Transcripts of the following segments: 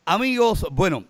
Amigos, bueno,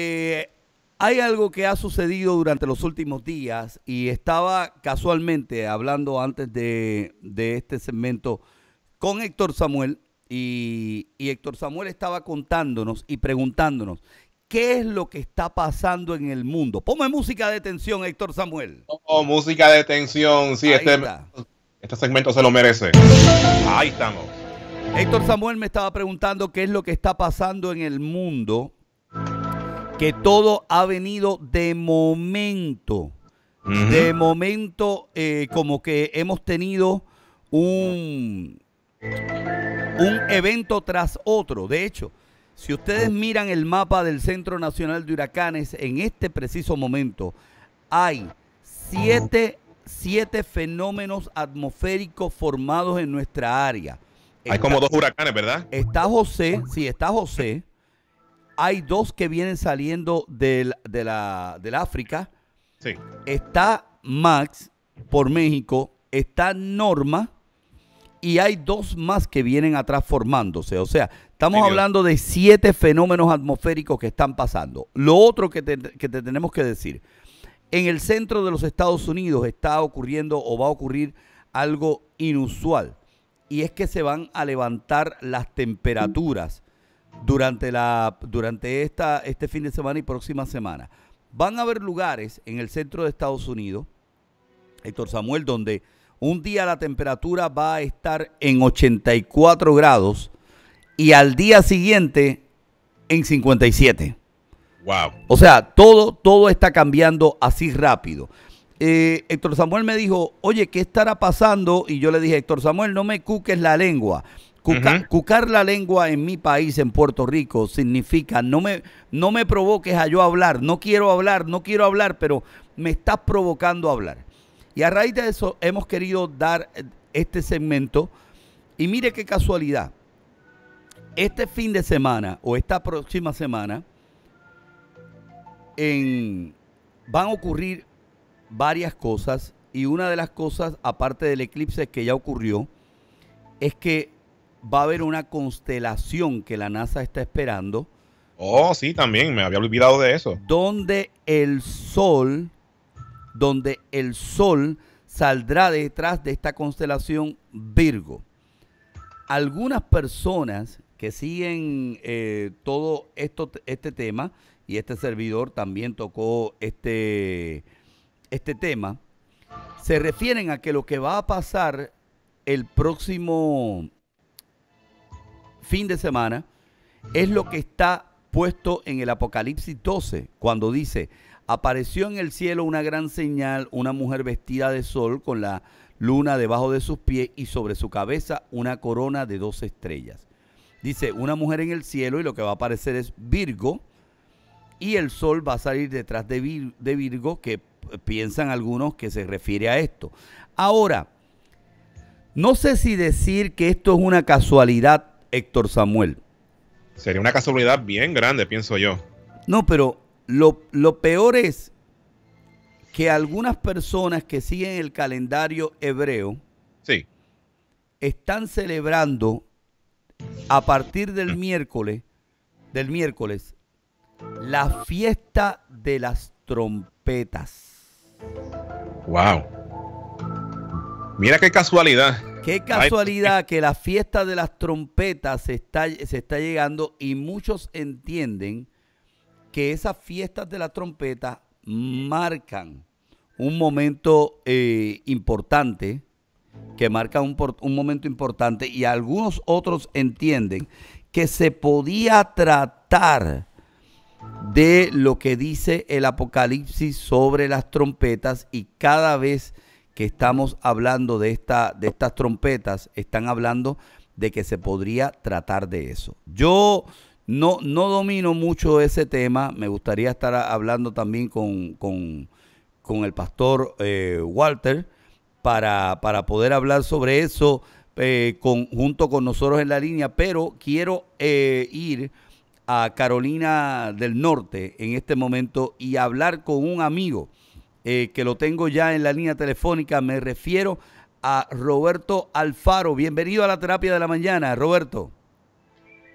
hay algo que ha sucedido durante los últimos días y estaba casualmente hablando antes de este segmento con Héctor Samuel y Héctor Samuel estaba contándonos y preguntándonos qué es lo que está pasando en el mundo. Ponme música de tensión, Héctor Samuel. Oh, música de tensión. Sí, Ahí está. este segmento se lo merece. Ahí estamos. Héctor Samuel me estaba preguntando qué es lo que está pasando en el mundo, que todo ha venido de momento. De momento, como que hemos tenido un, un evento tras otro. De hecho, si ustedes miran el mapa del Centro Nacional de Huracanes, en este preciso momento hay siete fenómenos atmosféricos formados en nuestra área. Hay como dos huracanes, ¿verdad? Está José, sí, está José. Hay dos que vienen saliendo del África. Sí. Está Max por México. Está Norma. Y hay dos más que vienen atrás formándose. O sea, estamos hablando de 7 fenómenos atmosféricos que están pasando. Lo otro que te tenemos que decir. En el centro de los Estados Unidos está ocurriendo o va a ocurrir algo inusual. Y es que se van a levantar las temperaturas durante este fin de semana y próxima semana. Van a haber lugares en el centro de Estados Unidos, Héctor Samuel, donde un día la temperatura va a estar en 84 grados y al día siguiente en 57. Wow. O sea, todo está cambiando así rápido. Héctor Samuel me dijo, oye, ¿qué estará pasando? Y yo le dije, Héctor Samuel, no me cuques la lengua. Cucar la lengua en mi país, en Puerto Rico, significa no me provoques a yo hablar. No quiero hablar, pero me estás provocando a hablar. Y a raíz de eso hemos querido dar este segmento. Y mire qué casualidad. Este fin de semana o esta próxima semana van a ocurrir varias cosas, y una de las cosas, aparte del eclipse que ya ocurrió, es que va a haber una constelación que la NASA está esperando. Oh, sí, también, me había olvidado de eso. Donde el sol saldrá detrás de esta constelación Virgo. Algunas personas que siguen todo este tema, y este servidor también tocó este tema, se refieren a que lo que va a pasar el próximo fin de semana es lo que está puesto en el Apocalipsis 12, cuando dice, apareció en el cielo una gran señal, una mujer vestida de sol con la luna debajo de sus pies y sobre su cabeza una corona de 12 estrellas. Dice, una mujer en el cielo, y lo que va a aparecer es Virgo, y el sol va a salir detrás de Virgo, que piensan algunos que se refiere a esto. Ahora, no sé si decir que esto es una casualidad, Héctor Samuel. Sería una casualidad bien grande, pienso yo. No, pero lo peor es que algunas personas que siguen el calendario hebreo Sí. están celebrando a partir del miércoles, la fiesta de las trompetas. Wow. Mira qué casualidad. Qué casualidad que la fiesta de las trompetas se está llegando, y muchos entienden que esas fiestas de la trompeta marcan un momento importante, que marca un momento importante, y algunos otros entienden que se podía tratar de lo que dice el Apocalipsis sobre las trompetas, y cada vez que estamos hablando de estas trompetas, están hablando de que se podría tratar de eso. Yo no domino mucho ese tema. Me gustaría estar hablando también con el pastor Walter para poder hablar sobre eso junto con nosotros en la línea, pero quiero ir a Carolina del Norte en este momento y hablar con un amigo que lo tengo ya en la línea telefónica. Me refiero a Roberto Alfaro. Bienvenido a la Terapia de la Mañana, Roberto.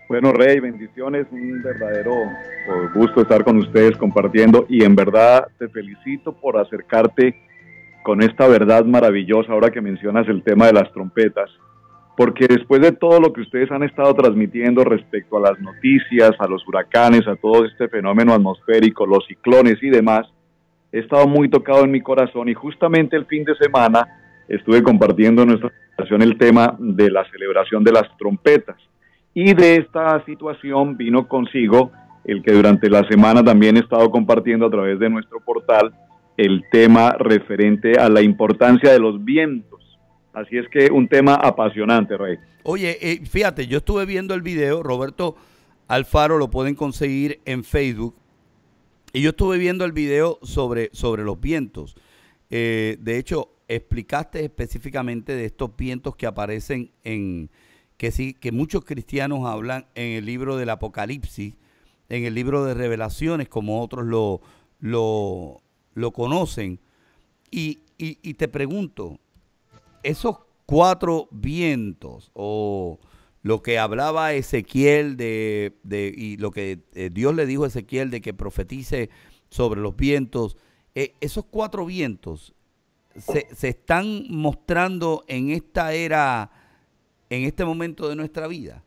Bueno, Rey, bendiciones, un verdadero gusto estar con ustedes compartiendo y en verdad te felicito por acercarte con esta verdad maravillosa ahora que mencionas el tema de las trompetas, porque después de todo lo que ustedes han estado transmitiendo respecto a las noticias, a los huracanes, a todo este fenómeno atmosférico, los ciclones y demás, he estado muy tocado en mi corazón y justamente el fin de semana estuve compartiendo en nuestra presentación el tema de la celebración de las trompetas. Y de esta situación vino consigo el que durante la semana también he estado compartiendo a través de nuestro portal el tema referente a la importancia de los vientos. Así es que un tema apasionante, Rey. Oye, fíjate, yo estuve viendo el video, Roberto Alfaro lo pueden conseguir en Facebook, y yo estuve viendo el video sobre los vientos. De hecho, explicaste específicamente de estos vientos que aparecen que muchos cristianos hablan en el libro del Apocalipsis, en el libro de Revelaciones, como otros lo conocen. Y te pregunto, esos 4 vientos, o lo que hablaba Ezequiel y lo que Dios le dijo a Ezequiel de que profetice sobre los vientos, esos 4 vientos se están mostrando en esta era, en este momento de nuestra vida.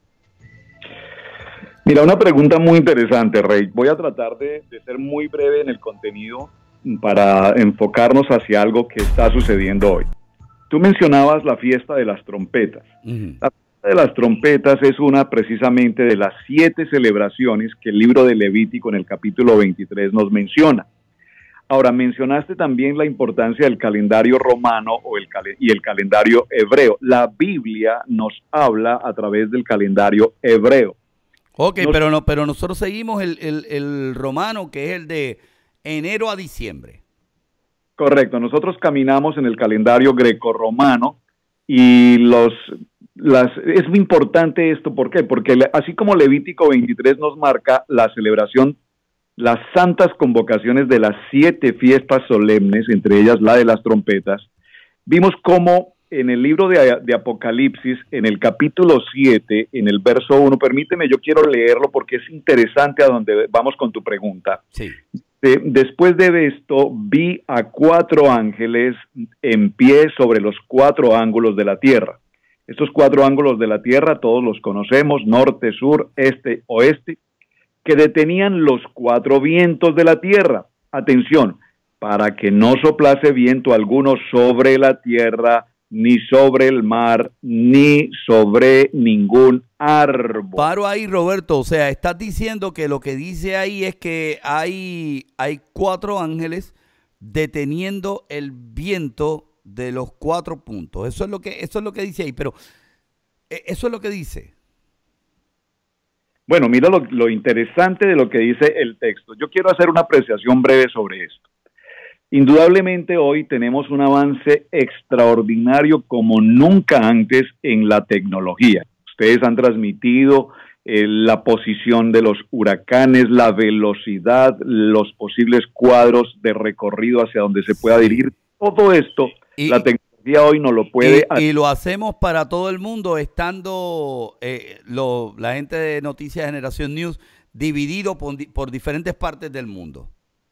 Mira, una pregunta muy interesante, Rey. Voy a tratar de ser muy breve en el contenido para enfocarnos hacia algo que está sucediendo hoy. Tú mencionabas la fiesta de las trompetas. La fiesta de las trompetas es una precisamente de las 7 celebraciones que el libro de Levítico en el capítulo 23 nos menciona. Ahora, mencionaste también la importancia del calendario romano y el calendario hebreo. La Biblia nos habla a través del calendario hebreo. Ok, pero nosotros seguimos el romano, que es el de enero a diciembre. Correcto, nosotros caminamos en el calendario grecorromano y es muy importante esto. ¿Por qué? Porque así como Levítico 23 nos marca la celebración, las santas convocaciones de las 7 fiestas solemnes, entre ellas la de las trompetas, vimos cómo en el libro de Apocalipsis, en el capítulo 7, en el verso 1, permíteme, yo quiero leerlo porque es interesante a donde vamos con tu pregunta. Sí. Después de esto, vi a 4 ángeles en pie sobre los 4 ángulos de la tierra. Estos 4 ángulos de la tierra, todos los conocemos, norte, sur, este, oeste, que detenían los 4 vientos de la tierra. Atención, para que no soplase viento alguno sobre la tierra, ni sobre el mar, ni sobre ningún árbol. Paro ahí, Roberto. O sea, estás diciendo que lo que dice ahí es que hay 4 ángeles deteniendo el viento de los 4 puntos. Eso es lo que dice ahí, pero eso es lo que dice. Bueno, mira lo interesante de lo que dice el texto. Yo quiero hacer una apreciación breve sobre esto. Indudablemente hoy tenemos un avance extraordinario como nunca antes en la tecnología. Ustedes han transmitido la posición de los huracanes, la velocidad, los posibles cuadros de recorrido hacia donde se pueda dirigir. Todo esto, la tecnología hoy no lo puede hacer. Y lo hacemos para todo el mundo, estando la gente de Noticias Generación News dividido por diferentes partes del mundo.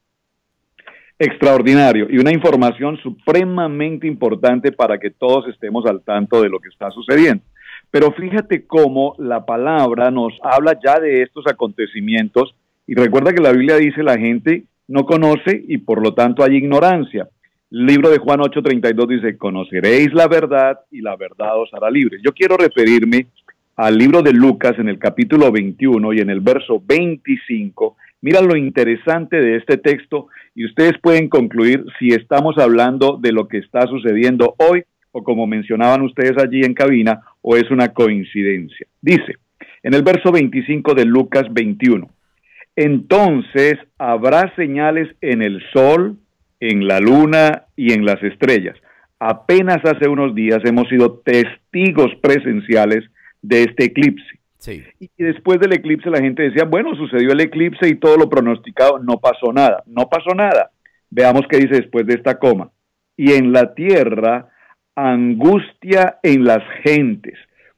Extraordinario, y una información supremamente importante para que todos estemos al tanto de lo que está sucediendo. Pero fíjate cómo la palabra nos habla ya de estos acontecimientos, y recuerda que la Biblia dice la gente no conoce y por lo tanto hay ignorancia. El libro de Juan 8:32 dice, conoceréis la verdad y la verdad os hará libres. Yo quiero referirme al libro de Lucas en el capítulo 21 y en el verso 25. Mira lo interesante de este texto y ustedes pueden concluir si estamos hablando de lo que está sucediendo hoy o como mencionaban ustedes allí en cabina, o es una coincidencia. Dice, en el verso 25 de Lucas 21, entonces habrá señales en el sol, en la luna y en las estrellas. Apenas hace unos días hemos sido testigos presenciales de este eclipse. Sí. Y después del eclipse la gente decía, bueno, sucedió el eclipse y todo lo pronosticado, no pasó nada. No pasó nada. Veamos qué dice después de esta coma. Y en la tierra, angustia en las gentes,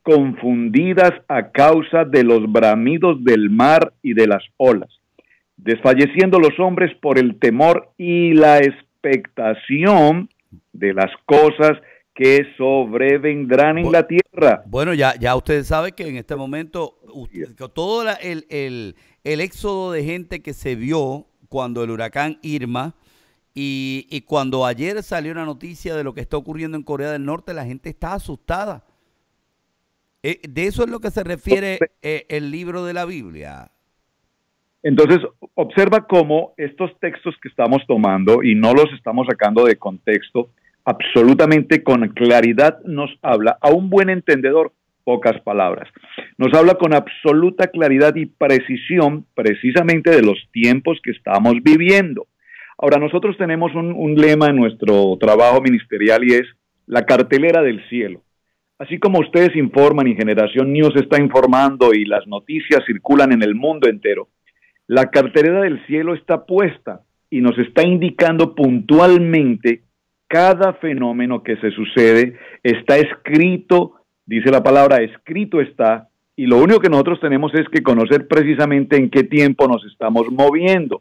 confundidas a causa de los bramidos del mar y de las olas, desfalleciendo los hombres por el temor y la expectación de las cosas que sobrevendrán en la tierra. Bueno, ya ustedes saben que en este momento todo el éxodo de gente que se vio cuando el huracán Irma y cuando ayer salió una noticia de lo que está ocurriendo en Corea del Norte, la gente está asustada. De eso es lo que se refiere el libro de la Biblia. Entonces, observa cómo estos textos que estamos tomando, y no los estamos sacando de contexto, absolutamente con claridad nos habla, a un buen entendedor, pocas palabras, nos habla con absoluta claridad y precisión precisamente de los tiempos que estamos viviendo. Ahora, nosotros tenemos un lema en nuestro trabajo ministerial y es la cartelera del cielo. Así como ustedes informan y Generación News está informando y las noticias circulan en el mundo entero, la cartelera del cielo está puesta y nos está indicando puntualmente cada fenómeno que se sucede. Está escrito, dice la palabra, escrito está, y lo único que nosotros tenemos es que conocer precisamente en qué tiempo nos estamos moviendo.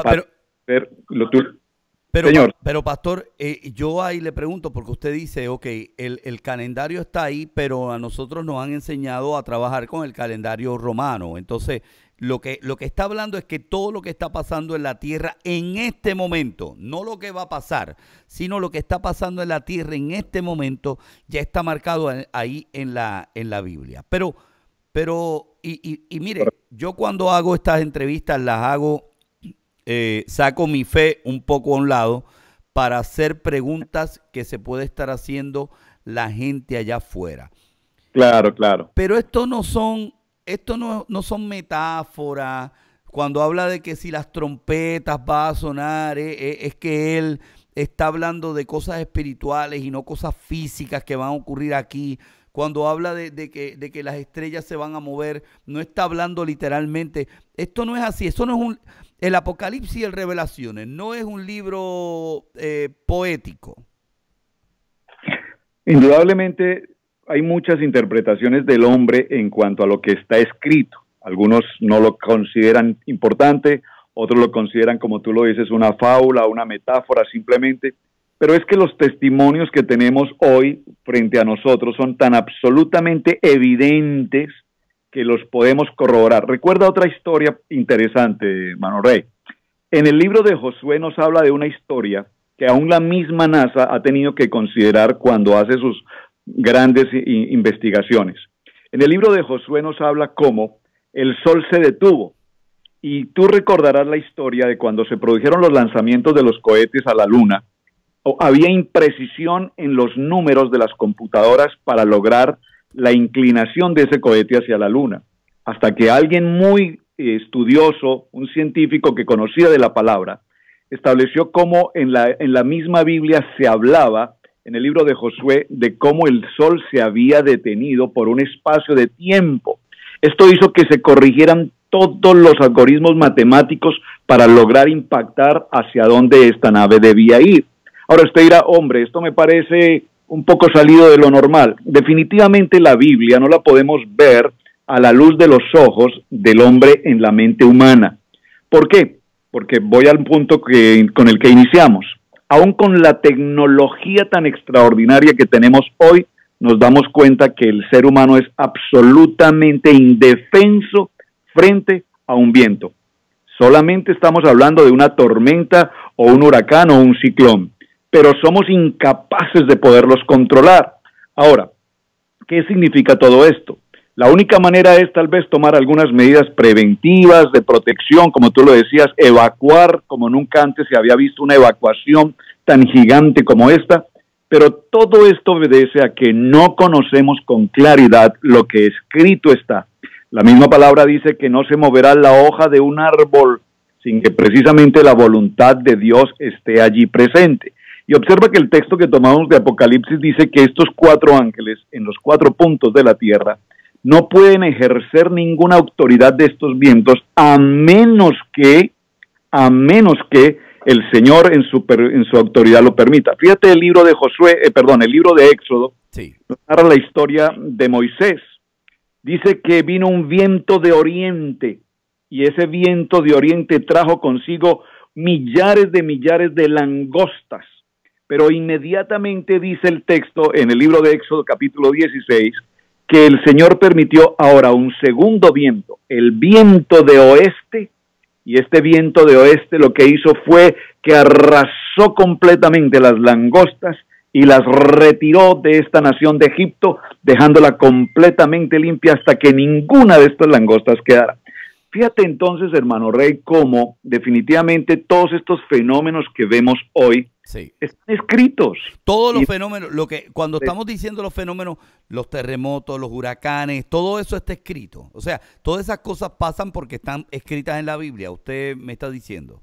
Pero pastor, yo ahí le pregunto, porque usted dice, ok, el calendario está ahí, pero a nosotros nos han enseñado a trabajar con el calendario romano. Entonces, lo que está hablando es que todo lo que está pasando en la tierra en este momento, no lo que va a pasar, sino lo que está pasando en la tierra en este momento, ya está marcado ahí en la Biblia. Pero mire, yo cuando hago estas entrevistas las hago, saco mi fe un poco a un lado para hacer preguntas que se puede estar haciendo la gente allá afuera. Claro, claro. Pero esto no son metáforas. Cuando habla de que si las trompetas va a sonar, es que él está hablando de cosas espirituales y no cosas físicas que van a ocurrir aquí. Cuando habla de que las estrellas se van a mover, no está hablando literalmente. Esto no es así. Esto no es el Apocalipsis y el Revelaciones no es un libro poético. Indudablemente hay muchas interpretaciones del hombre en cuanto a lo que está escrito. Algunos no lo consideran importante, otros lo consideran, como tú lo dices, una fábula, una metáfora simplemente. Pero es que los testimonios que tenemos hoy frente a nosotros son tan absolutamente evidentes que los podemos corroborar. Recuerda otra historia interesante, hermano Rey. En el libro de Josué nos habla de una historia que aún la misma NASA ha tenido que considerar cuando hace sus grandes investigaciones. En el libro de Josué nos habla cómo el sol se detuvo. Y tú recordarás la historia de cuando se produjeron los lanzamientos de los cohetes a la luna. Había imprecisión en los números de las computadoras para lograr la inclinación de ese cohete hacia la luna, hasta que alguien muy estudioso, un científico que conocía de la palabra, estableció cómo en la misma Biblia se hablaba, en el libro de Josué, de cómo el sol se había detenido por un espacio de tiempo. Esto hizo que se corrigieran todos los algoritmos matemáticos para lograr impactar hacia dónde esta nave debía ir. Ahora usted dirá, hombre, esto me parece un poco salido de lo normal. Definitivamente la Biblia no la podemos ver a la luz de los ojos del hombre en la mente humana. ¿Por qué? Porque voy al punto con el que iniciamos. Aún con la tecnología tan extraordinaria que tenemos hoy, nos damos cuenta que el ser humano es absolutamente indefenso frente a un viento. Solamente estamos hablando de una tormenta o un huracán o un ciclón, pero somos incapaces de poderlos controlar. Ahora, ¿qué significa todo esto? La única manera es tal vez tomar algunas medidas preventivas de protección, como tú lo decías, evacuar como nunca antes se había visto una evacuación tan gigante como esta, pero todo esto obedece a que no conocemos con claridad lo que escrito está. La misma palabra dice que no se moverá la hoja de un árbol sin que precisamente la voluntad de Dios esté allí presente. Y observa que el texto que tomamos de Apocalipsis dice que estos 4 ángeles en los 4 puntos de la tierra no pueden ejercer ninguna autoridad de estos vientos a menos que el Señor en su autoridad lo permita. Fíjate el libro de el libro de Éxodo, sí, narra la historia de Moisés. Dice que vino un viento de oriente y ese viento de oriente trajo consigo millares de langostas. Pero inmediatamente dice el texto en el libro de Éxodo capítulo 16 que el Señor permitió ahora un segundo viento, el viento de oeste, y este viento de oeste lo que hizo fue que arrasó completamente las langostas y las retiró de esta nación de Egipto, dejándola completamente limpia hasta que ninguna de estas langostas quedara. Fíjate entonces, hermano Rey, cómo definitivamente todos estos fenómenos que vemos hoy están escritos. Todos los fenómenos, cuando estamos diciendo los fenómenos, los terremotos, los huracanes, todo eso está escrito. O sea, todas esas cosas pasan porque están escritas en la Biblia. Usted me está diciendo.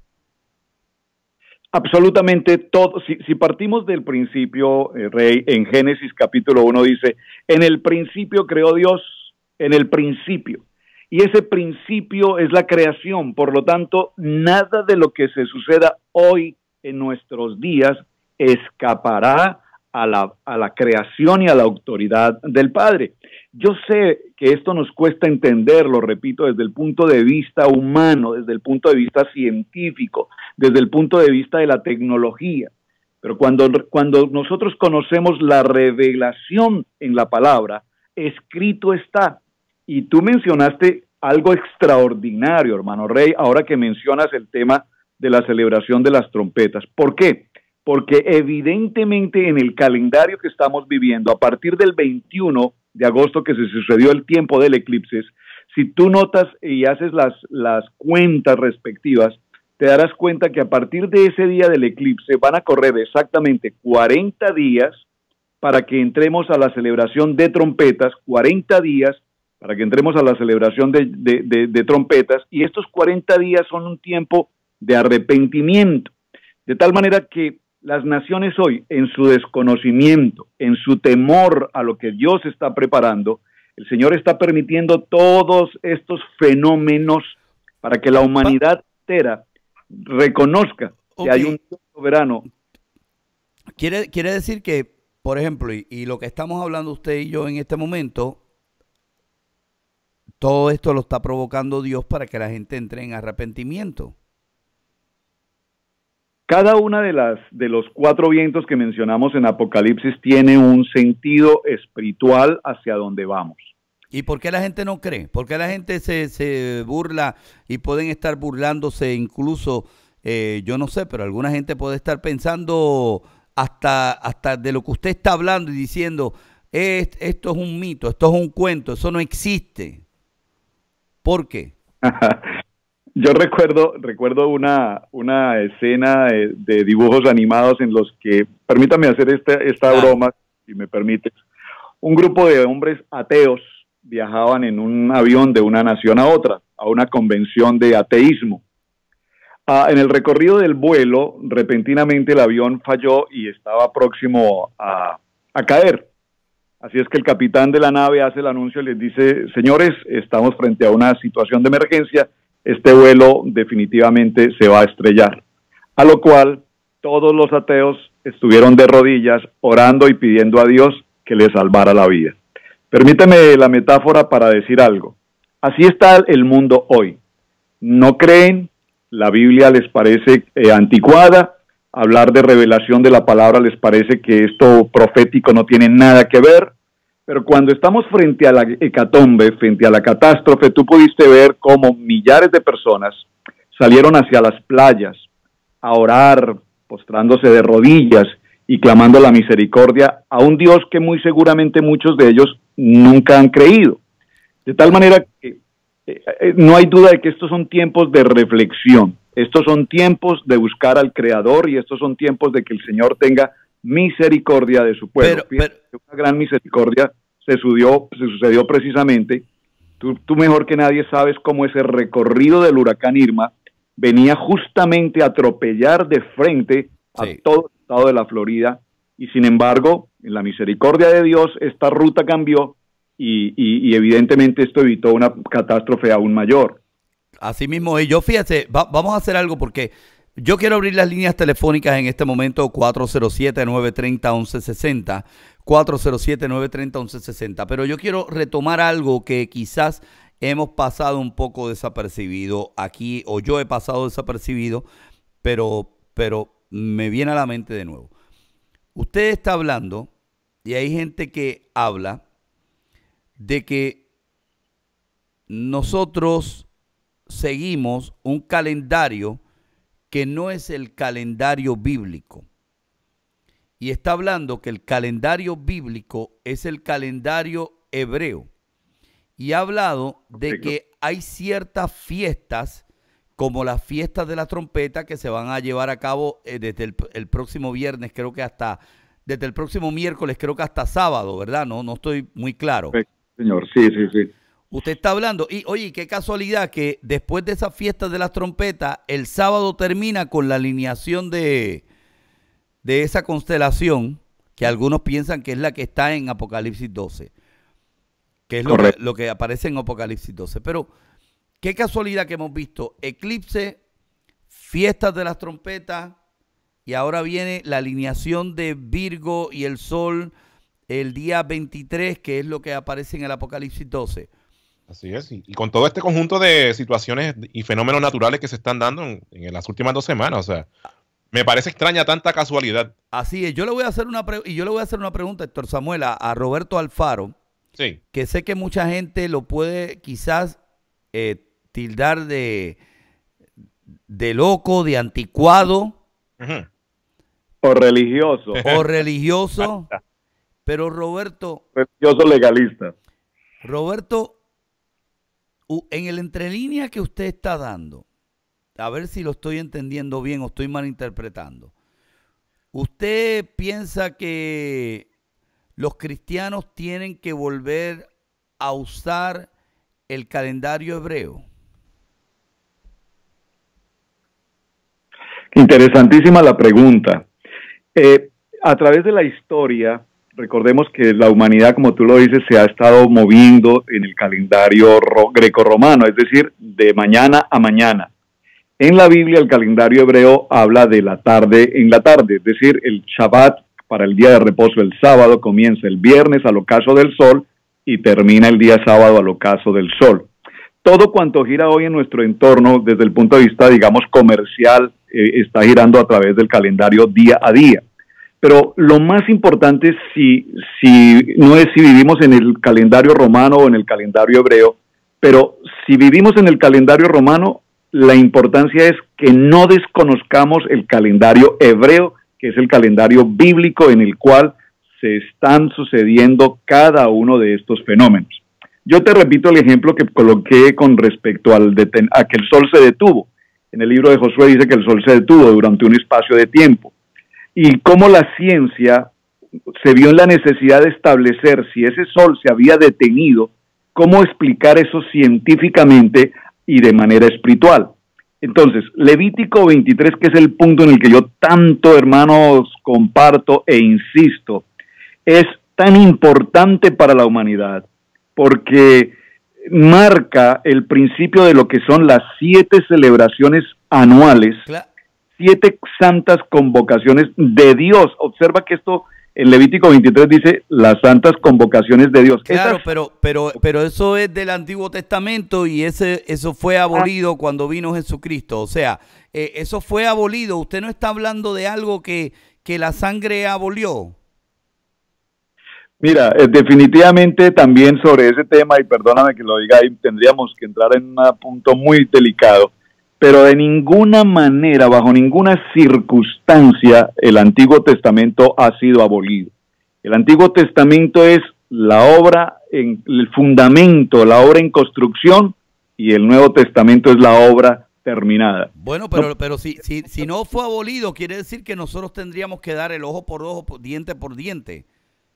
Absolutamente todo. Si partimos del principio, Rey, en Génesis capítulo 1 dice, en el principio creó Dios, en el principio. Y ese principio es la creación. Por lo tanto, nada de lo que se suceda hoy en nuestros días escapará a la creación y a la autoridad del Padre. Yo sé que esto nos cuesta entenderlo, repito, desde el punto de vista humano, desde el punto de vista científico, desde el punto de vista de la tecnología. Pero cuando nosotros conocemos la revelación en la palabra, escrito está. Y tú mencionaste algo extraordinario, hermano Rey, ahora que mencionas el tema de la celebración de las trompetas. ¿Por qué? Porque evidentemente en el calendario que estamos viviendo, a partir del 21 de agosto que se sucedió el tiempo del eclipse, si tú notas y haces las cuentas respectivas, te darás cuenta que a partir de ese día del eclipse van a correr exactamente 40 días para que entremos a la celebración de trompetas, 40 días para que entremos a la celebración de trompetas, y estos 40 días son un tiempo de arrepentimiento, de tal manera que las naciones hoy, en su desconocimiento, en su temor a lo que Dios está preparando, el Señor está permitiendo todos estos fenómenos para que la humanidad entera reconozca que hay un Dios soberano. Quiere decir que, por ejemplo, y lo que estamos hablando usted y yo en este momento, todo esto lo está provocando Dios para que la gente entre en arrepentimiento. Cada una de los 4 vientos que mencionamos en Apocalipsis tiene un sentido espiritual hacia donde vamos. ¿Y por qué la gente no cree? ¿Por qué la gente se burla y pueden estar burlándose incluso, yo no sé, pero alguna gente puede estar pensando hasta de lo que usted está hablando y diciendo, esto es un mito, esto es un cuento, eso no existe? ¿Por qué? Yo recuerdo una escena de dibujos animados en los que, permítame hacer esta broma, si me permites, un grupo de hombres ateos viajaban en un avión de una nación a otra, a una convención de ateísmo. En el recorrido del vuelo, repentinamente el avión falló y estaba próximo a caer. Así es que el capitán de la nave hace el anuncio y les dice, señores, estamos frente a una situación de emergencia, este vuelo definitivamente se va a estrellar. A lo cual todos los ateos estuvieron de rodillas orando y pidiendo a Dios que les salvara la vida. Permíteme la metáfora para decir algo. Así está el mundo hoy. No creen, la Biblia les parece anticuada, hablar de revelación de la palabra les parece que esto profético no tiene nada que ver, pero cuando estamos frente a la hecatombe, frente a la catástrofe, tú pudiste ver cómo millares de personas salieron hacia las playas a orar, postrándose de rodillas y clamando la misericordia a un Dios que muy seguramente muchos de ellos nunca han creído. De tal manera que no hay duda de que estos son tiempos de reflexión. Estos son tiempos de buscar al Creador y estos son tiempos de que el Señor tenga misericordia de su pueblo. Una gran misericordia se sucedió precisamente. Tú mejor que nadie sabes cómo ese recorrido del huracán Irma venía justamente a atropellar de frente a todo el estado de la Florida y sin embargo, en la misericordia de Dios, esta ruta cambió y evidentemente esto evitó una catástrofe aún mayor. Así mismo, yo fíjate, vamos a hacer algo porque Yo quiero abrir las líneas telefónicas en este momento, 407-930-1160, 407-930-1160, pero yo quiero retomar algo que quizás hemos pasado un poco desapercibido aquí, o yo he pasado desapercibido, pero me viene a la mente de nuevo. Usted está hablando, y hay gente que habla, de que nosotros seguimos un calendario que no es el calendario bíblico. Y está hablando que el calendario bíblico es el calendario hebreo. Y ha hablado de que hay ciertas fiestas, como las fiestas de la trompeta, que se van a llevar a cabo desde el próximo viernes, creo que desde el próximo miércoles, creo que hasta sábado, ¿verdad? No estoy muy claro. Señor, sí. Usted está hablando, y oye, qué casualidad que después de esas fiestas de las trompetas, el sábado termina con la alineación de esa constelación, que algunos piensan que es la que está en Apocalipsis 12, que es lo que aparece en Apocalipsis 12. Pero qué casualidad que hemos visto eclipse, fiestas de las trompetas, y ahora viene la alineación de Virgo y el Sol el día 23, que es lo que aparece en el Apocalipsis 12. Así es, y con todo este conjunto de situaciones y fenómenos naturales que se están dando en las últimas 2 semanas, o sea, me parece extraña tanta casualidad. Así es, yo le voy a hacer una pregunta, Héctor Samuel, a Roberto Alfaro, sí, que sé que mucha gente lo puede quizás tildar de loco, de anticuado. O religioso. Pero Roberto... Religioso legalista. Roberto, en el entrelínea que usted está dando, a ver si lo estoy entendiendo bien o estoy malinterpretando. ¿Usted piensa que los cristianos tienen que volver a usar el calendario hebreo? Interesantísima la pregunta. A través de la historia, recordemos que la humanidad, como tú lo dices, se ha estado moviendo en el calendario grecorromano, es decir, de mañana a mañana. En la Biblia, el calendario hebreo habla de la tarde en la tarde, es decir, el Shabbat para el día de reposo, el sábado, comienza el viernes al ocaso del sol y termina el día sábado al ocaso del sol. Todo cuanto gira hoy en nuestro entorno, desde el punto de vista, digamos, comercial, está girando a través del calendario día a día. Pero lo más importante no es si vivimos en el calendario romano o en el calendario hebreo, pero si vivimos en el calendario romano, la importancia es que no desconozcamos el calendario hebreo, que es el calendario bíblico en el cual se están sucediendo cada uno de estos fenómenos. Yo te repito el ejemplo que coloqué con respecto a que el sol se detuvo. En el libro de Josué dice que el sol se detuvo durante un espacio de tiempo. Y cómo la ciencia se vio en la necesidad de establecer si ese sol se había detenido, cómo explicar eso científicamente y de manera espiritual. Entonces, Levítico 23, que es el punto en el que yo tanto, hermanos, comparto e insisto, es tan importante para la humanidad porque marca el principio de lo que son las 7 celebraciones anuales, 7 santas convocaciones de Dios. Observa que esto en Levítico 23 dice las santas convocaciones de Dios. Claro, pero eso es del Antiguo Testamento y eso fue abolido cuando vino Jesucristo. O sea, eso fue abolido. Usted no está hablando de algo que la sangre abolió. Mira, definitivamente también sobre ese tema, y perdóname que lo diga ahí, tendríamos que entrar en un punto muy delicado, pero de ninguna manera, bajo ninguna circunstancia, el Antiguo Testamento ha sido abolido. El Antiguo Testamento es la obra, el fundamento, la obra en construcción, y el Nuevo Testamento es la obra terminada. Bueno, pero si no fue abolido, quiere decir que nosotros tendríamos que dar el ojo por ojo, diente por diente.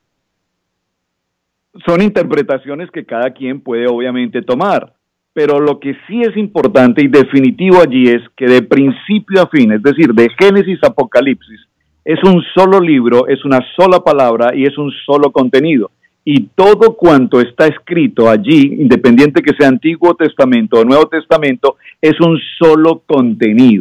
Son interpretaciones que cada quien puede obviamente tomar, pero lo que sí es importante y definitivo allí es que de principio a fin, es decir, de Génesis a Apocalipsis, es un solo libro, es una sola palabra y es un solo contenido. Y todo cuanto está escrito allí, independiente que sea Antiguo Testamento o Nuevo Testamento, es un solo contenido.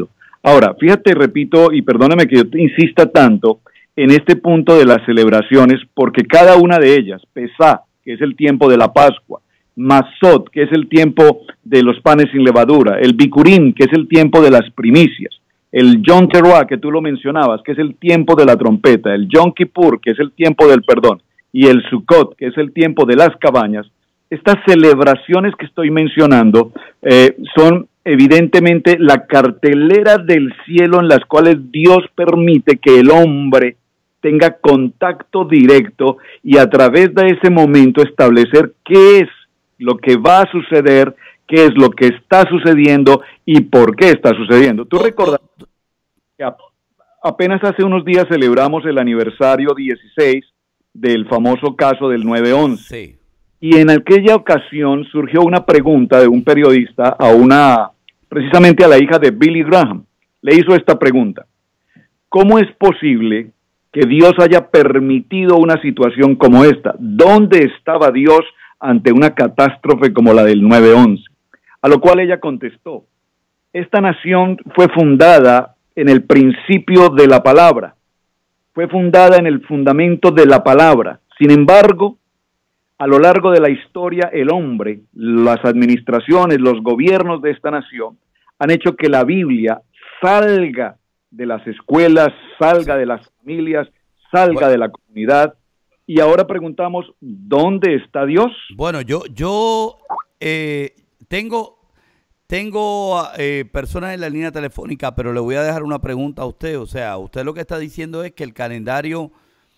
Ahora, fíjate, repito, y perdóname que yo te insista tanto en este punto de las celebraciones, porque cada una de ellas, Pesá, que es el tiempo de la Pascua, Masot, que es el tiempo de los panes sin levadura, el Bikurim, que es el tiempo de las primicias, el Yom Teruah, que tú lo mencionabas, que es el tiempo de la trompeta, el Yom Kippur, que es el tiempo del perdón, y el Sukkot, que es el tiempo de las cabañas. Estas celebraciones que estoy mencionando son evidentemente la cartelera del cielo en las cuales Dios permite que el hombre tenga contacto directo y a través de ese momento establecer qué es lo que va a suceder, qué es lo que está sucediendo y por qué está sucediendo. Tú recordas que apenas hace unos días celebramos el aniversario 16 del famoso caso del 9/11. Sí. Y en aquella ocasión surgió una pregunta de un periodista precisamente a la hija de Billy Graham. Le hizo esta pregunta: ¿cómo es posible que Dios haya permitido una situación como esta? ¿Dónde estaba Dios ante una catástrofe como la del 9/11? A lo cual ella contestó: esta nación fue fundada en el principio de la palabra, fue fundada en el fundamento de la palabra. Sin embargo, a lo largo de la historia, el hombre, las administraciones, los gobiernos de esta nación han hecho que la Biblia salga de las escuelas, salga de las familias, salga de la comunidad. Y ahora preguntamos, ¿dónde está Dios? Bueno, yo tengo personas en la línea telefónica, pero le voy a dejar una pregunta a usted. O sea, usted lo que está diciendo es que el calendario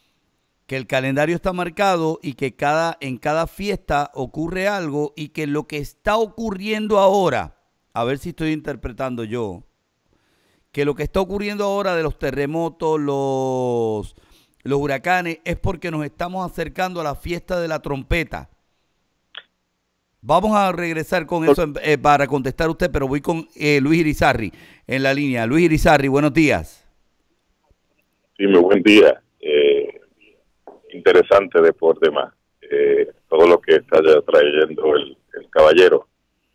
está marcado y que en cada fiesta ocurre algo y que lo que está ocurriendo ahora, a ver si estoy interpretando yo, que lo que está ocurriendo ahora de los terremotos, los huracanes, es porque nos estamos acercando a la fiesta de la trompeta. Vamos a regresar con eso para contestar usted, pero voy con Luis Irizarry en la línea. Luis Irizarry, buenos días. Sí, muy buen día. Interesante de por demás todo lo que está trayendo el caballero.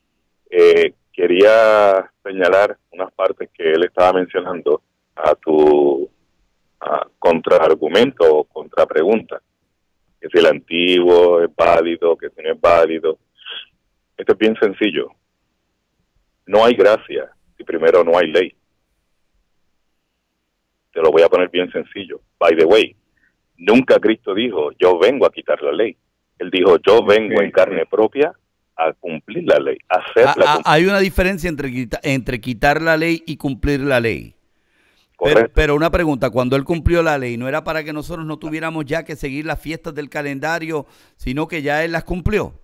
Quería señalar unas partes que él estaba mencionando a tu contraargumento o contrapregunta, que si el antiguo es válido, que si no es válido. Esto es bien sencillo. No hay gracia si primero no hay ley. Te lo voy a poner bien sencillo. By the way, nunca Cristo dijo, yo vengo a quitar la ley. Él dijo, yo vengo en carne propia a cumplir la ley, a hacerla. Hay una diferencia entre quitar la ley y cumplir la ley. Pero una pregunta, cuando él cumplió la ley, ¿no era para que nosotros no tuviéramos ya que seguir las fiestas del calendario, sino que ya él las cumplió?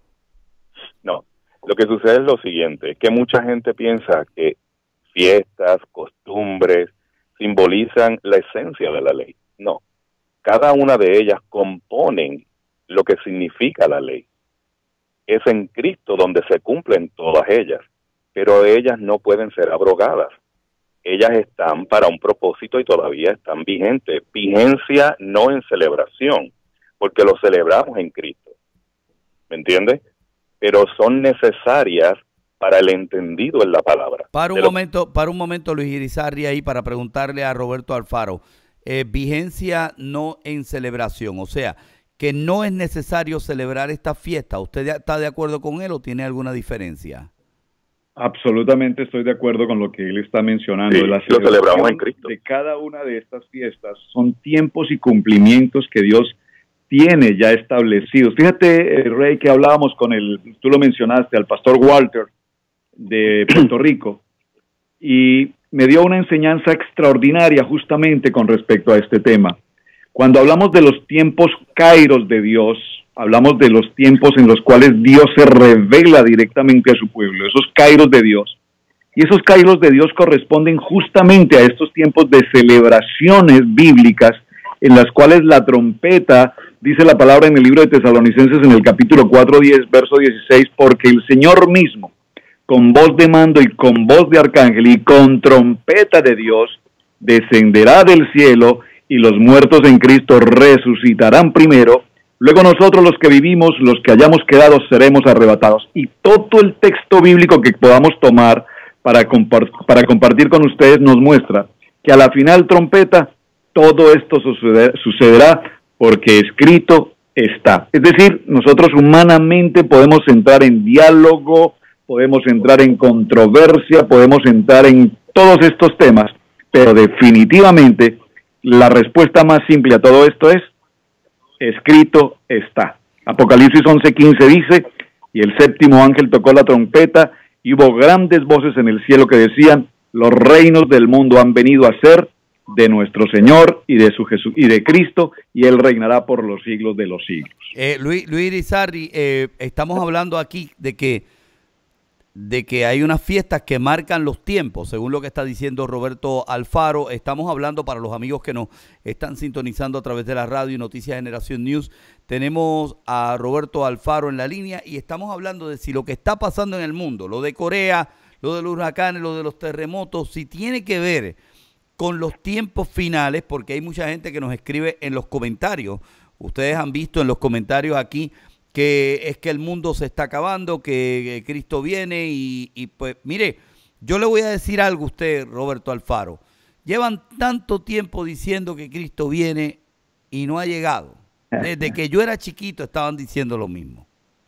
No, lo que sucede es lo siguiente, que mucha gente piensa que fiestas, costumbres, simbolizan la esencia de la ley. No, cada una de ellas componen lo que significa la ley. Es en Cristo donde se cumplen todas ellas, pero ellas no pueden ser abrogadas. Ellas están para un propósito y todavía están vigentes. Vigencia no en celebración, porque lo celebramos en Cristo. ¿Me entiendes? Pero son necesarias para el entendido en la palabra. Para un momento, Luis Irizarry, ahí para preguntarle a Roberto Alfaro. Vigencia no en celebración, o sea, que no es necesario celebrar esta fiesta. ¿Usted está de acuerdo con él o tiene alguna diferencia? Absolutamente estoy de acuerdo con lo que él está mencionando. Sí, lo celebramos en Cristo. De cada una de estas fiestas son tiempos y cumplimientos que Dios tiene ya establecidos. Fíjate, Rey, que hablábamos con tú lo mencionaste, al pastor Walter de Puerto Rico, y me dio una enseñanza extraordinaria justamente con respecto a este tema. Cuando hablamos de los tiempos kairos de Dios, hablamos de los tiempos en los cuales Dios se revela directamente a su pueblo, esos kairos de Dios. Y esos kairos de Dios corresponden justamente a estos tiempos de celebraciones bíblicas en las cuales la trompeta, dice la palabra en el libro de Tesalonicenses en el capítulo 4, verso 16, porque el Señor mismo, con voz de mando y con voz de arcángel y con trompeta de Dios, descenderá del cielo y los muertos en Cristo resucitarán primero. Luego nosotros los que vivimos, los que hayamos quedado, seremos arrebatados. Y todo el texto bíblico que podamos tomar para compartir con ustedes nos muestra que a la final trompeta todo esto sucederá porque escrito está. Es decir, nosotros humanamente podemos entrar en diálogo, podemos entrar en controversia, podemos entrar en todos estos temas, pero definitivamente la respuesta más simple a todo esto es escrito está. Apocalipsis 11:15 dice, y el séptimo ángel tocó la trompeta y hubo grandes voces en el cielo que decían, los reinos del mundo han venido a ser de nuestro Señor y de su Jesús y de Cristo, y Él reinará por los siglos de los siglos. Luis Irizarry, estamos hablando aquí de que hay unas fiestas que marcan los tiempos, según lo que está diciendo Roberto Alfaro. Estamos hablando, para los amigos que nos están sintonizando a través de la radio y Noticias Generación News, tenemos a Roberto Alfaro en la línea y estamos hablando de si lo que está pasando en el mundo, lo de Corea, lo de los huracanes, lo de los terremotos, si tiene que ver con los tiempos finales, porque hay mucha gente que nos escribe en los comentarios. Ustedes han visto en los comentarios aquí que es que el mundo se está acabando, que Cristo viene y pues mire, yo le voy a decir algo a usted, Roberto Alfaro. Llevan tanto tiempo diciendo que Cristo viene y no ha llegado. Desde que yo era chiquito estaban diciendo lo mismo.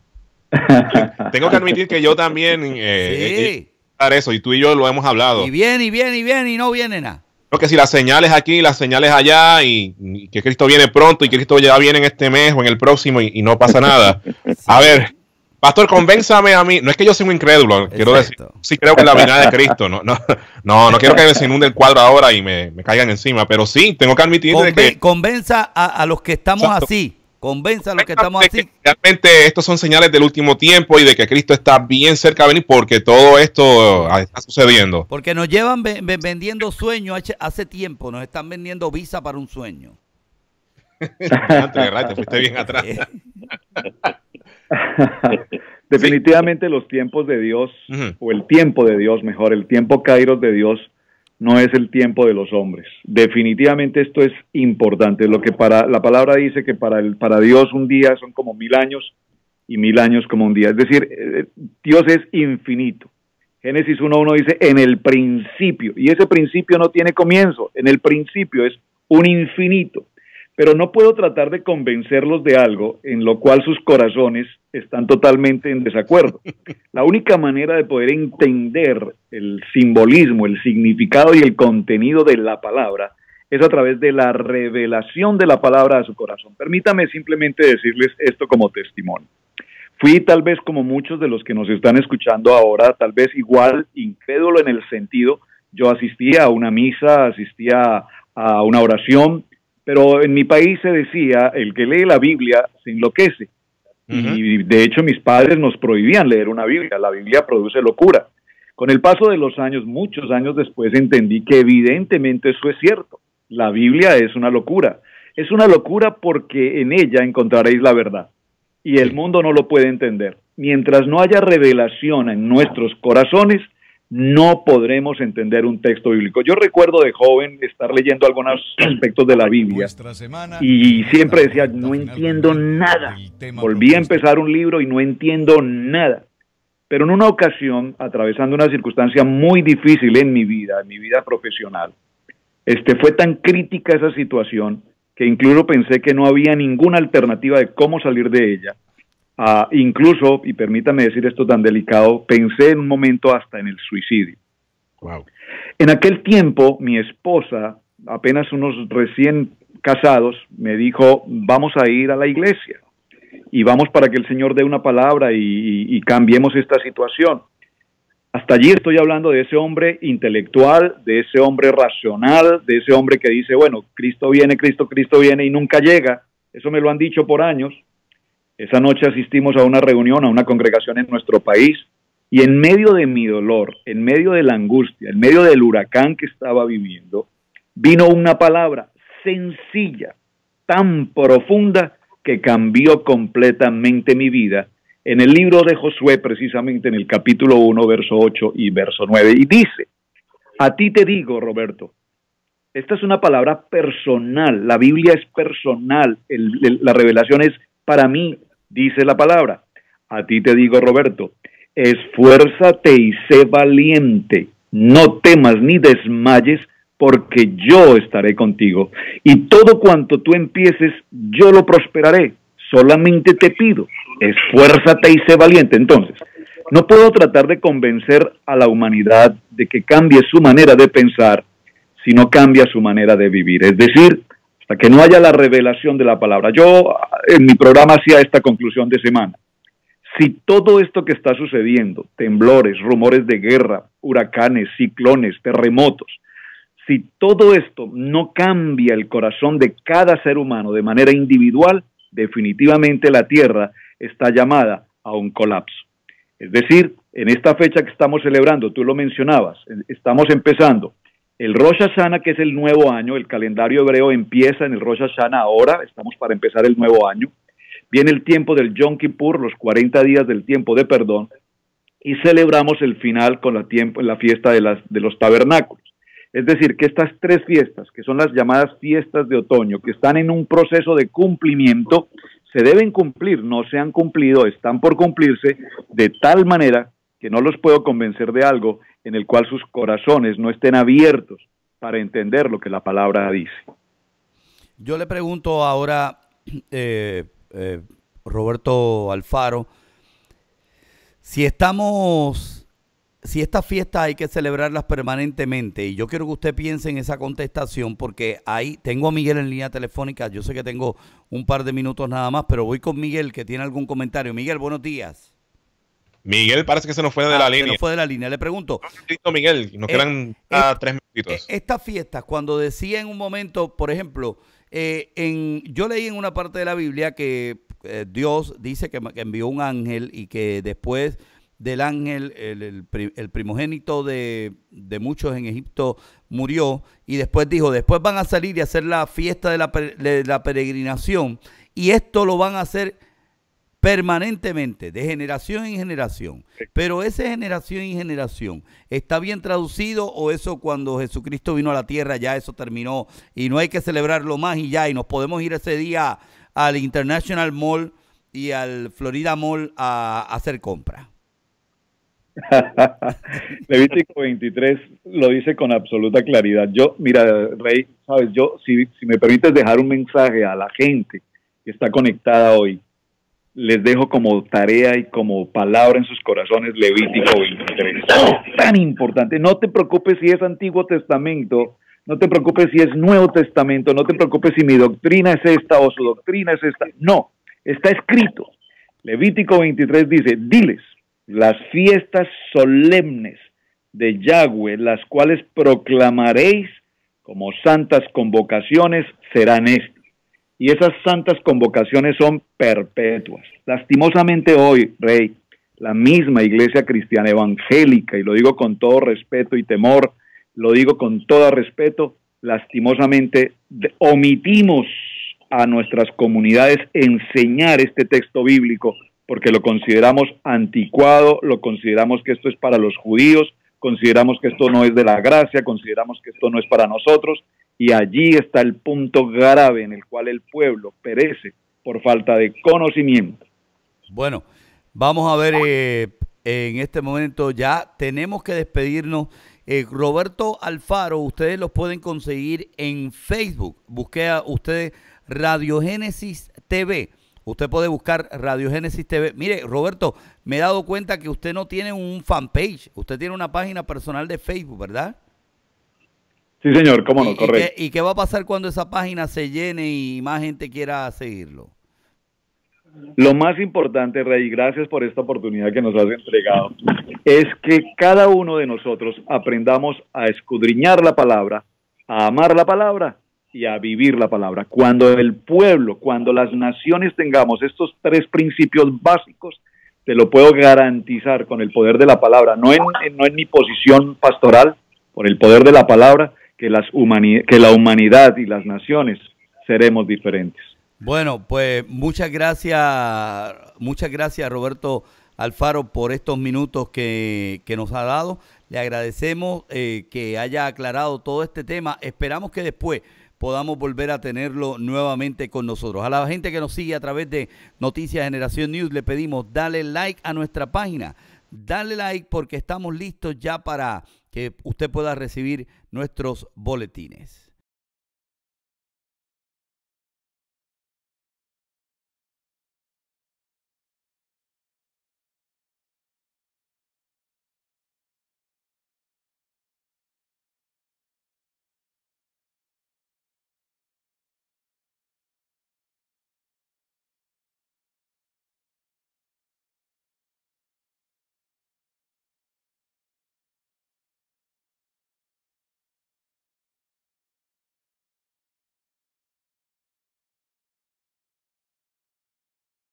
Tengo que admitir que yo también eso, y tú y yo lo hemos hablado. Y viene y no viene nada. Porque si las señales aquí, las señales allá, y que Cristo viene pronto, y que Cristo ya viene en este mes o en el próximo, y no pasa nada. A ver, pastor, convénzame a mí. No es que yo sea un incrédulo, quiero decir, sí creo que la venida de Cristo. No quiero que se inunde el cuadro ahora y me caigan encima, pero sí, tengo que admitir que convenza a los que estamos así. Convenza a los que estamos así. Realmente estos son señales del último tiempo y de que Cristo está bien cerca de venir, porque todo esto está sucediendo. Porque nos llevan vendiendo sueños hace tiempo, nos están vendiendo visa para un sueño. Te fuiste bien atrás. Definitivamente los tiempos de Dios, o el tiempo de Dios, mejor, el tiempo kairos de Dios, no es el tiempo de los hombres. Definitivamente esto es importante. Lo que la palabra dice que para Dios un día son como 1000 años y 1000 años como un día. Es decir, Dios es infinito. Génesis 1:1 dice, en el principio, y ese principio no tiene comienzo, en el principio es un infinito. Pero no puedo tratar de convencerlos de algo en lo cual sus corazones están totalmente en desacuerdo. La única manera de poder entender el simbolismo, el significado y el contenido de la palabra es a través de la revelación de la palabra a su corazón. Permítame simplemente decirles esto como testimonio. Fui tal vez como muchos de los que nos están escuchando ahora, tal vez igual incrédulo en el sentido, yo asistía a una misa, asistía a una oración, pero en mi país se decía, el que lee la Biblia se enloquece. Y de hecho mis padres nos prohibían leer una Biblia. La Biblia produce locura. Con el paso de los años, muchos años después, entendí que evidentemente eso es cierto. La Biblia es una locura. Es una locura porque en ella encontraréis la verdad. Y el mundo no lo puede entender. Mientras no haya revelación en nuestros corazones, no podremos entender un texto bíblico. Yo recuerdo de joven estar leyendo algunos aspectos de la Biblia y siempre decía, no entiendo nada. Volví a empezar un libro y no entiendo nada. Pero en una ocasión, atravesando una circunstancia muy difícil en mi vida profesional, fue tan crítica esa situación que incluso pensé que no había ninguna alternativa de cómo salir de ella. Incluso, y permítame decir esto tan delicado, pensé en un momento hasta en el suicidio. Wow. En aquel tiempo, mi esposa, apenas unos recién casados, me dijo, vamos a ir a la iglesia y vamos para que el Señor dé una palabra y cambiemos esta situación. Hasta allí estoy hablando de ese hombre intelectual, de ese hombre racional, de ese hombre que dice, bueno, Cristo viene y nunca llega. Eso me lo han dicho por años. Esa noche asistimos a una reunión, a una congregación en nuestro país, y en medio de mi dolor, en medio de la angustia, en medio del huracán que estaba viviendo, vino una palabra sencilla, tan profunda, que cambió completamente mi vida, en el libro de Josué, precisamente en el capítulo 1, verso 8 y verso 9, y dice, a ti te digo, Roberto, esta es una palabra personal, la Biblia es personal, la revelación es para mí, dice la palabra. A ti te digo, Roberto, esfuérzate y sé valiente no temas ni desmayes, porque yo estaré contigo. Y todo cuanto tú empieces, yo lo prosperaré. Solamente te pido, esfuérzate y sé valiente. Entonces, no puedo tratar de convencer a la humanidad de que cambie su manera de pensar si no cambia su manera de vivir. Es decir, hasta que no haya la revelación de la palabra. Yo en mi programa hacía esta conclusión de semana. Si todo esto que está sucediendo, temblores, rumores de guerra, huracanes, ciclones, terremotos, si todo esto no cambia el corazón de cada ser humano de manera individual, definitivamente la Tierra está llamada a un colapso. Es decir, en esta fecha que estamos celebrando, tú lo mencionabas, estamos empezando el Rosh Hashanah, que es el nuevo año. El calendario hebreo empieza en el Rosh Hashanah ahora, estamos para empezar el nuevo año. Viene el tiempo del Yom Kippur, los 40 días del tiempo de perdón, y celebramos el final con la fiesta de los tabernáculos. Es decir, que estas tres fiestas, que son las llamadas fiestas de otoño, que están en un proceso de cumplimiento, se deben cumplir, no se han cumplido, están por cumplirse, de tal manera que no los puedo convencer de algo en el cual sus corazones no estén abiertos para entender lo que la palabra dice. Yo le pregunto ahora, Roberto Alfaro, si estas fiestas hay que celebrarlas permanentemente, y yo quiero que usted piense en esa contestación, porque ahí tengo a Miguel en línea telefónica. Yo sé que tengo un par de minutos nada más, pero voy con Miguel, que tiene algún comentario. Miguel, buenos días. Miguel parece que se nos fue de la línea. Se nos fue de la línea. Le pregunto. Miguel, nos quedan 3 minutitos. Estas fiestas, cuando decía en un momento, por ejemplo, yo leí en una parte de la Biblia que Dios dice que envió un ángel, y que después del ángel, el primogénito de muchos en Egipto murió, y después dijo, después van a salir y hacer la fiesta de la peregrinación, y esto lo van a hacer permanentemente, de generación en generación. Pero esa generación en generación, ¿está bien traducido, o eso cuando Jesucristo vino a la tierra ya eso terminó y no hay que celebrarlo más y ya, y nos podemos ir ese día al International Mall y al Florida Mall a hacer compras? Levítico 23 lo dice con absoluta claridad. Mira, Rey, sabes, si me permites dejar un mensaje a la gente que está conectada hoy, les dejo como tarea y como palabra en sus corazones Levítico 23. Tan importante. No te preocupes si es Antiguo Testamento, no te preocupes si es Nuevo Testamento, no te preocupes si mi doctrina es esta o su doctrina es esta. No, está escrito. Levítico 23 dice, diles, las fiestas solemnes de Yahweh, las cuales proclamaréis como santas convocaciones, serán estas. Y esas santas convocaciones son perpetuas. Lastimosamente hoy, Rey, la misma iglesia cristiana evangélica, y lo digo con todo respeto y temor, lo digo con todo respeto, lastimosamente omitimos a nuestras comunidades enseñar este texto bíblico, porque lo consideramos anticuado, lo consideramos que esto es para los judíos, consideramos que esto no es de la gracia, consideramos que esto no es para nosotros, y allí está el punto grave en el cual el pueblo perece por falta de conocimiento. Bueno, vamos a ver, en este momento ya tenemos que despedirnos. Roberto Alfaro, ustedes los pueden conseguir en Facebook. Busque a ustedes Radio Génesis TV. Usted puede buscar Radio Génesis TV. Mire, Roberto, me he dado cuenta que usted no tiene un fanpage. Usted tiene una página personal de Facebook, ¿verdad? Sí, señor, cómo no, correcto. ¿Y qué va a pasar cuando esa página se llene y más gente quiera seguirlo? Lo más importante, Rey, gracias por esta oportunidad que nos has entregado, es que cada uno de nosotros aprendamos a escudriñar la palabra, a amar la palabra y a vivir la palabra. Cuando el pueblo, cuando las naciones tengamos estos 3 principios básicos, te lo puedo garantizar con el poder de la palabra, no en mi posición pastoral, por el poder de la palabra, que la humanidad y las naciones seremos diferentes. Bueno, pues muchas gracias Roberto Alfaro por estos minutos que nos ha dado. Le agradecemos que haya aclarado todo este tema. Esperamos que después podamos volver a tenerlo nuevamente con nosotros. A la gente que nos sigue a través de Noticias Generación News le pedimos, dale like a nuestra página. Dale like porque estamos listos ya para que usted pueda recibir nuestros boletines.